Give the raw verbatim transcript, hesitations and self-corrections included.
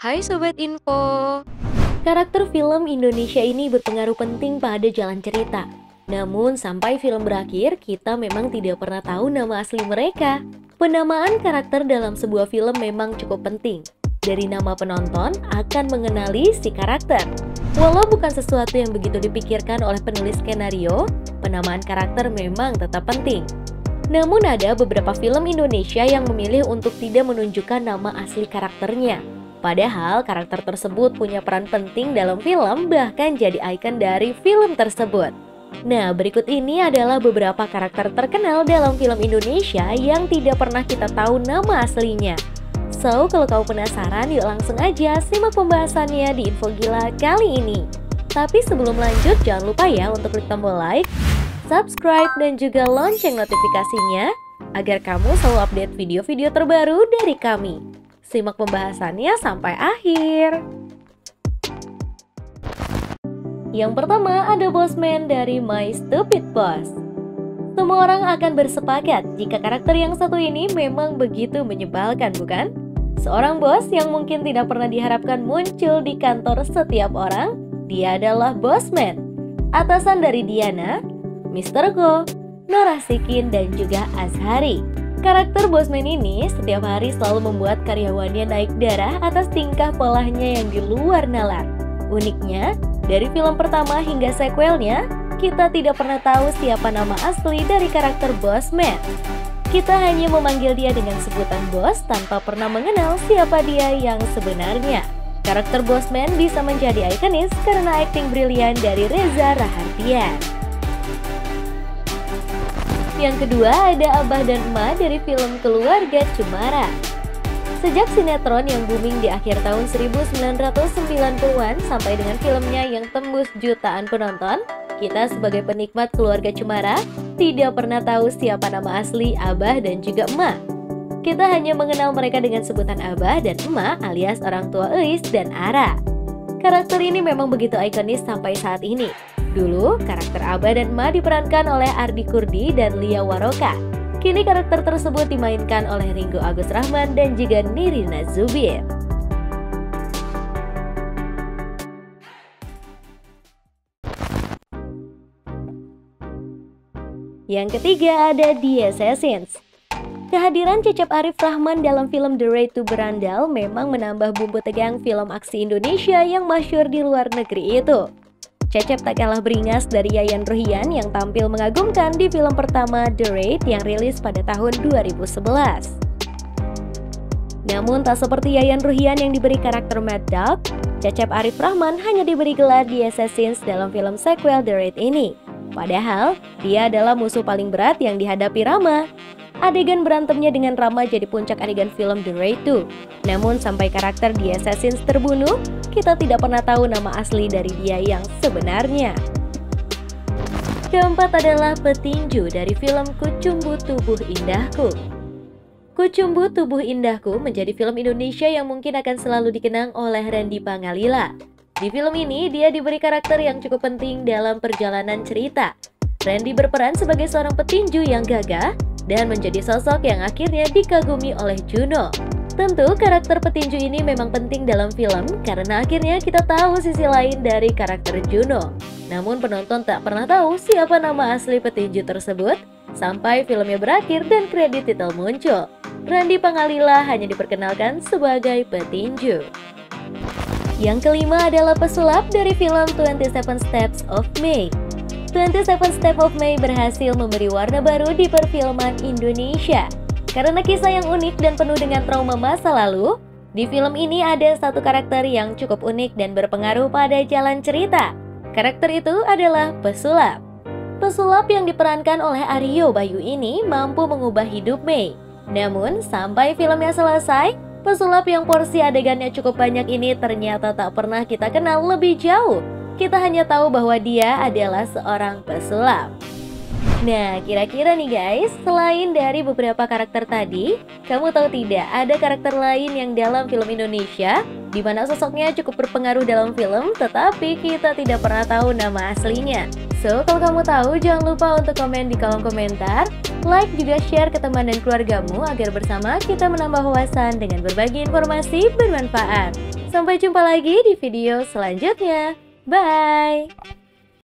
Hai Sobat Info. Karakter film Indonesia ini berpengaruh penting pada jalan cerita. Namun sampai film berakhir, kita memang tidak pernah tahu nama asli mereka. Penamaan karakter dalam sebuah film memang cukup penting. Dari nama penonton akan mengenali si karakter. Walau bukan sesuatu yang begitu dipikirkan oleh penulis skenario, penamaan karakter memang tetap penting. Namun ada beberapa film Indonesia yang memilih untuk tidak menunjukkan nama asli karakternya. Padahal karakter tersebut punya peran penting dalam film, bahkan jadi ikon dari film tersebut. Nah, berikut ini adalah beberapa karakter terkenal dalam film Indonesia yang tidak pernah kita tahu nama aslinya. So, kalau kau penasaran, yuk langsung aja simak pembahasannya di Info Gila kali ini. Tapi sebelum lanjut, jangan lupa ya untuk klik tombol like, subscribe, dan juga lonceng notifikasinya agar kamu selalu update video-video terbaru dari kami. Simak pembahasannya sampai akhir. Yang pertama ada Bossman dari My Stupid Boss. Semua orang akan bersepakat jika karakter yang satu ini memang begitu menyebalkan, bukan? Seorang bos yang mungkin tidak pernah diharapkan muncul di kantor setiap orang, dia adalah Bossman. Atasan dari Diana, Mister Go, Norasikin, dan juga Azhari. Karakter Bossman ini setiap hari selalu membuat karyawannya naik darah atas tingkah polanya yang di luar nalar. Uniknya, dari film pertama hingga sequelnya, kita tidak pernah tahu siapa nama asli dari karakter Bossman. Kita hanya memanggil dia dengan sebutan bos tanpa pernah mengenal siapa dia yang sebenarnya. Karakter Bossman bisa menjadi ikonis karena akting brilian dari Reza Rahardian. Yang kedua ada Abah dan Emak dari film Keluarga Cemara. Sejak sinetron yang booming di akhir tahun seribu sembilan ratus sembilan puluhan sampai dengan filmnya yang tembus jutaan penonton, kita sebagai penikmat Keluarga Cemara tidak pernah tahu siapa nama asli Abah dan juga Emak. Kita hanya mengenal mereka dengan sebutan Abah dan Emak alias orang tua Eis dan Ara. Karakter ini memang begitu ikonis sampai saat ini. Dulu, karakter Abah dan Emak diperankan oleh Ardi Kurdi dan Lia Waroka. Kini karakter tersebut dimainkan oleh Ringgo Agus Rahman dan juga Nirina Zubir. Yang ketiga ada The Assassins. Kehadiran Cecep Arif Rahman dalam film The Raid to Berandal memang menambah bumbu tegang film aksi Indonesia yang masyhur di luar negeri itu. Cecep tak kalah beringas dari Yayan Ruhian yang tampil mengagumkan di film pertama The Raid yang rilis pada tahun dua ribu sebelas. Namun tak seperti Yayan Ruhian yang diberi karakter Mad Dog, Cecep Arif Rahman hanya diberi gelar The Assassins dalam film sequel The Raid ini. Padahal, dia adalah musuh paling berat yang dihadapi Rama. Adegan berantemnya dengan Rama jadi puncak adegan film The Raid dua. Namun sampai karakter The Assassins terbunuh, kita tidak pernah tahu nama asli dari dia yang sebenarnya. Keempat adalah petinju dari film Kucumbu Tubuh Indahku. Kucumbu Tubuh Indahku menjadi film Indonesia yang mungkin akan selalu dikenang oleh Randy Pangalila. Di film ini, dia diberi karakter yang cukup penting dalam perjalanan cerita. Randy berperan sebagai seorang petinju yang gagah dan menjadi sosok yang akhirnya dikagumi oleh Juno. Tentu karakter petinju ini memang penting dalam film karena akhirnya kita tahu sisi lain dari karakter Juno. Namun penonton tak pernah tahu siapa nama asli petinju tersebut sampai filmnya berakhir dan kredit titel muncul. Randy Pangalila hanya diperkenalkan sebagai petinju. Yang kelima adalah pesulap dari film twenty-seven Steps of May. twenty-seven Steps of May berhasil memberi warna baru di perfilman Indonesia. Karena kisah yang unik dan penuh dengan trauma masa lalu, di film ini ada satu karakter yang cukup unik dan berpengaruh pada jalan cerita. Karakter itu adalah pesulap. Pesulap yang diperankan oleh Aryo Bayu ini mampu mengubah hidup May. Namun, sampai filmnya selesai, pesulap yang porsi adegannya cukup banyak ini ternyata tak pernah kita kenal lebih jauh. Kita hanya tahu bahwa dia adalah seorang pesulap. Nah, kira-kira nih guys, selain dari beberapa karakter tadi, kamu tahu tidak ada karakter lain yang dalam film Indonesia di mana sosoknya cukup berpengaruh dalam film, tetapi kita tidak pernah tahu nama aslinya? So, kalau kamu tahu, jangan lupa untuk komen di kolom komentar, like juga share ke teman dan keluargamu agar bersama kita menambah wawasan dengan berbagi informasi bermanfaat. Sampai jumpa lagi di video selanjutnya. Bye!